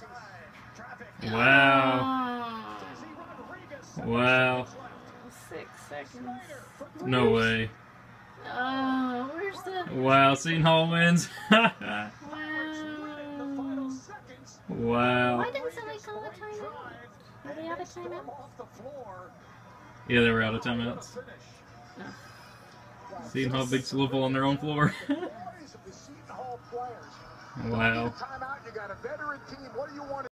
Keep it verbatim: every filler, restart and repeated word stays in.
Wow. Wow. Six seconds. No way. Oh, where's the... Wow, Seton Hall wins. Wow. Wow. Why didn't somebody call a timeout? Are they out of timeout? Yeah, they were out of timeouts. No. Seton Hall beats Louisville on their own floor. Wow.